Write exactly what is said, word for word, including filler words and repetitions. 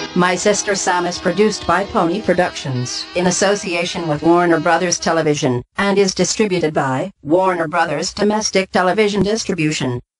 My Sister Sam is produced by Pony Productions in association with Warner Brothers Television and is distributed by Warner Brothers Domestic Television Distribution.